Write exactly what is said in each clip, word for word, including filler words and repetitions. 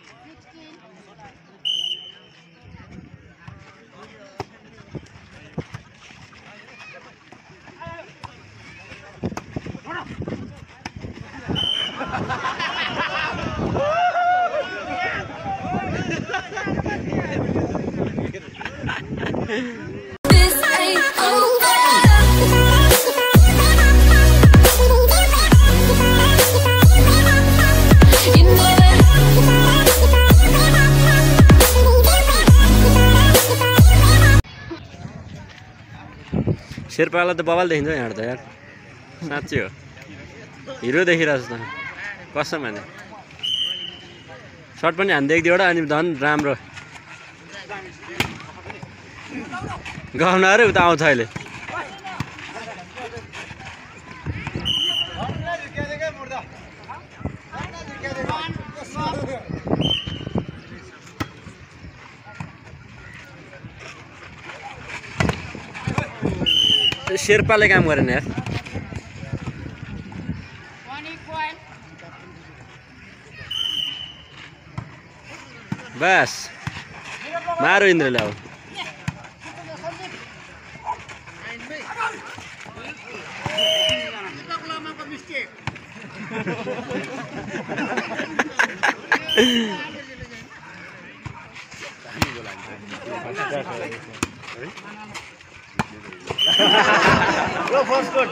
शेर्पालाई त बवाल देखिन्छ यहाँ त यार साँच्चै हो हिरो देखिरहेको छ त कसम भने सर्ट पनि हान्दै एक दुईवटा अनि झन् राम्रो गाउनहरू उता आउँछ अहिले शेर्पाले काम गरेन यार बस मारो इन्द्रले अब Go first good.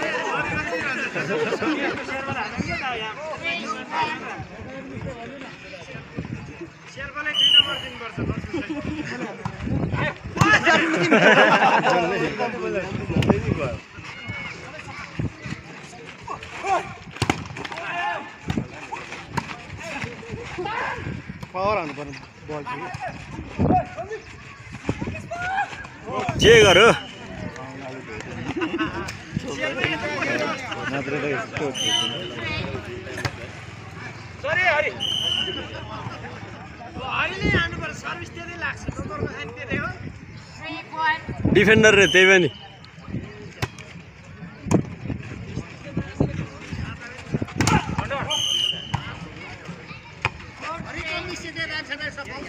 Power on the ball. जे गरौ Sorry, Hari. Hari ले आनु पर्छ सर्भिस त्यतै लाग्छ टोटरको खानी त्यतै हो डिफेन्डर रे त्यही पनि Hari कमी सिधै राख्छ न सबै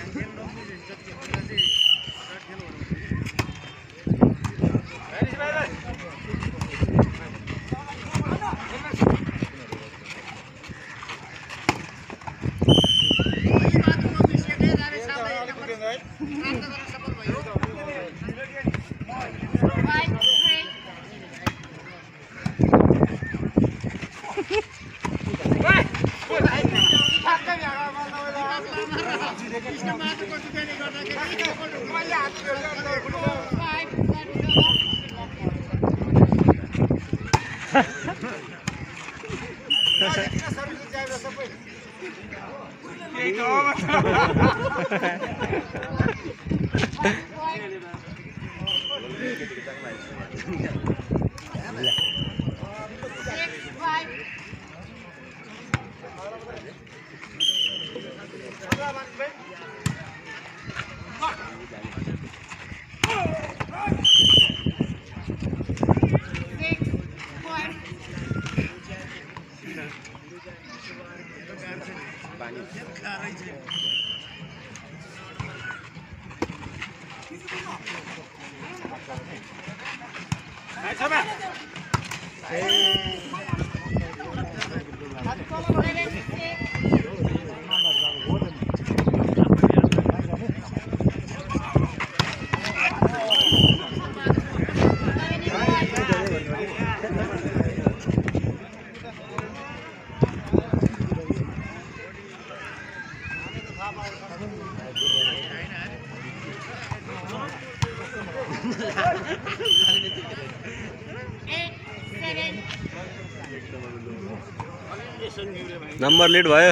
नम्बर लिड भयो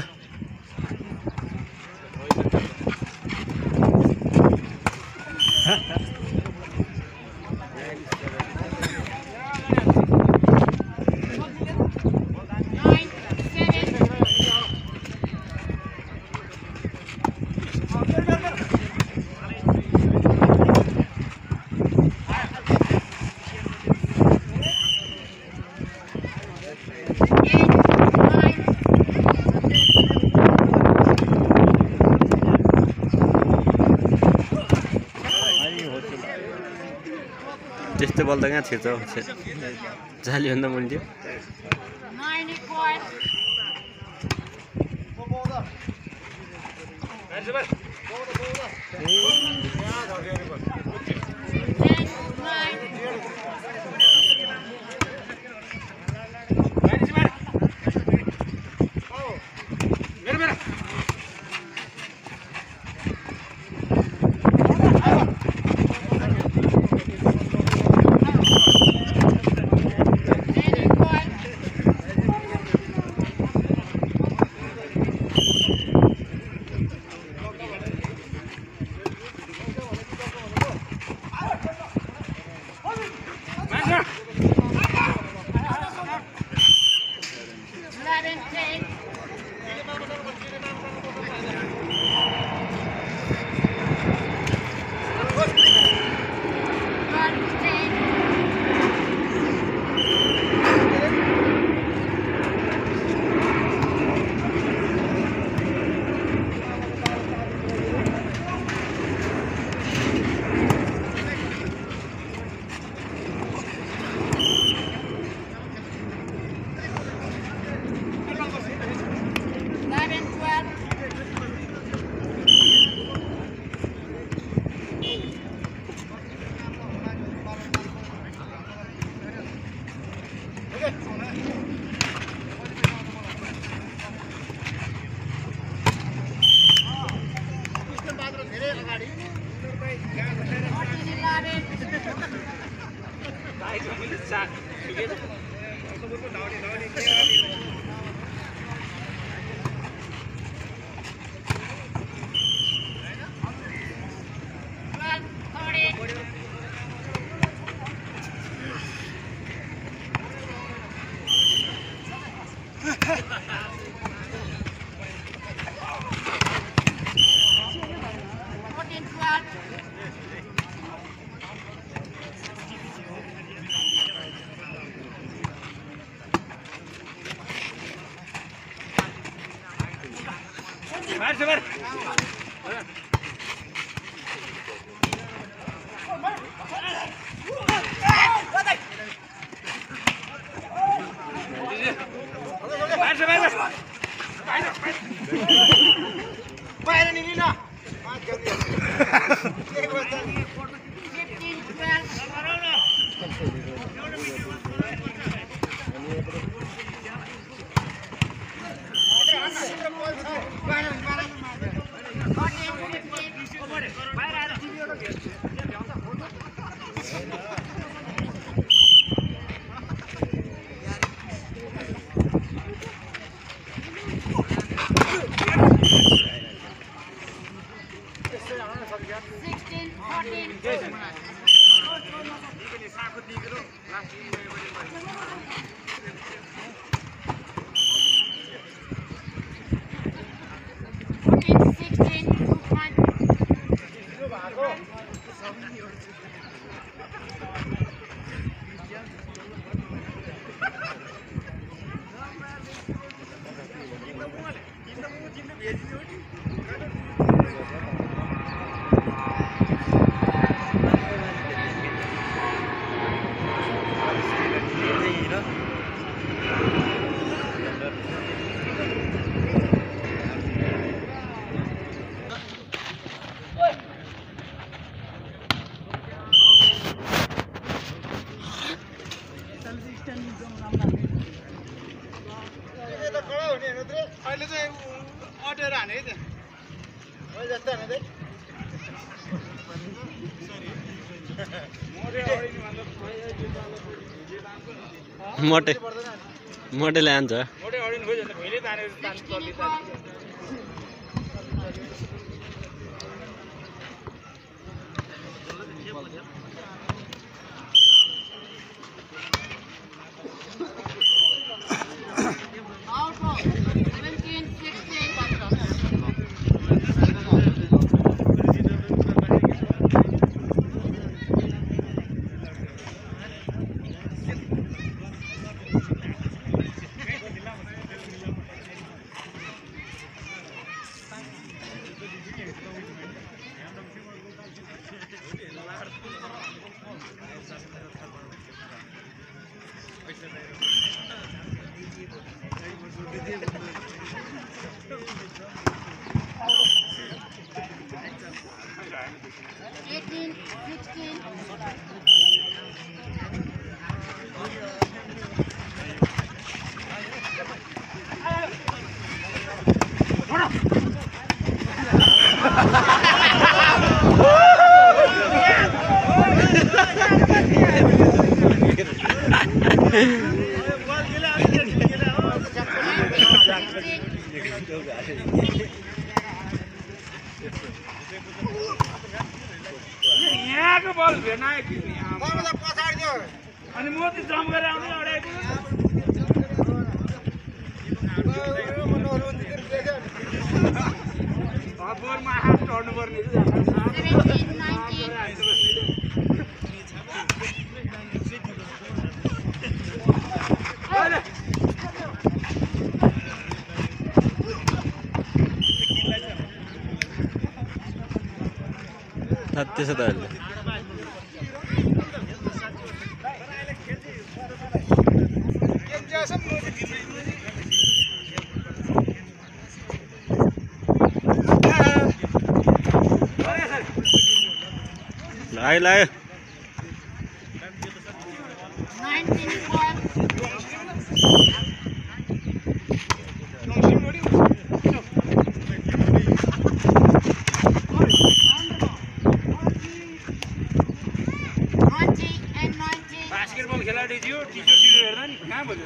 बल त कहाँ छिर्छ हौ जालीभन्दा मुनि थियो बाहिर निलिन अहिले चाहिँ अटेर हाने है त्यहाँ जस्तो हाने चाहिँ मोटे मोटेले हान्छ मोटे अडिन खोइ जस्तो भेले तानेर तान चल्दै Gracias. यहाँको बल भेट्न आयो कि अनि म चाहिँ जम गरेर आउँदै अडाएको बोरमा हात चढ्नु पर्ने त्यसो त अहिले लाग्यो लाग्यो बास्केटबल खेलाडी थियो टी सर्ट सिर्ट हेर्दा नि कहाँ भयो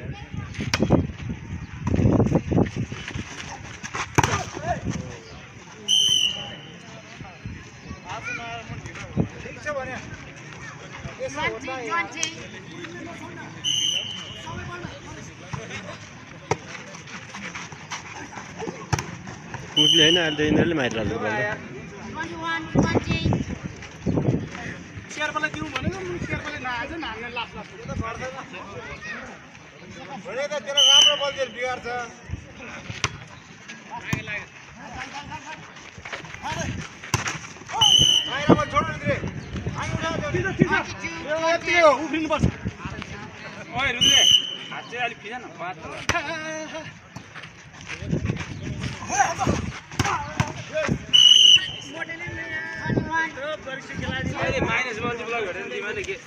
कुकले होइन अहिले त यिनीहरूले मारिरहेको बल्ल शेर्पालाई दिउँ भनेको शेर्पाले नआएछ नान्ने लास लास त गर्दैन भने त तेरो राम्रो बल दिएर बिगार्छ बाहिरमा छोड्नु रे यति हो उफ्रिनु पर्छ ओइ रुद्रे हात चाहिँ अलिक फिजा न बात माइनस बल चाहिँ ब्लक हेरेर तिमीले के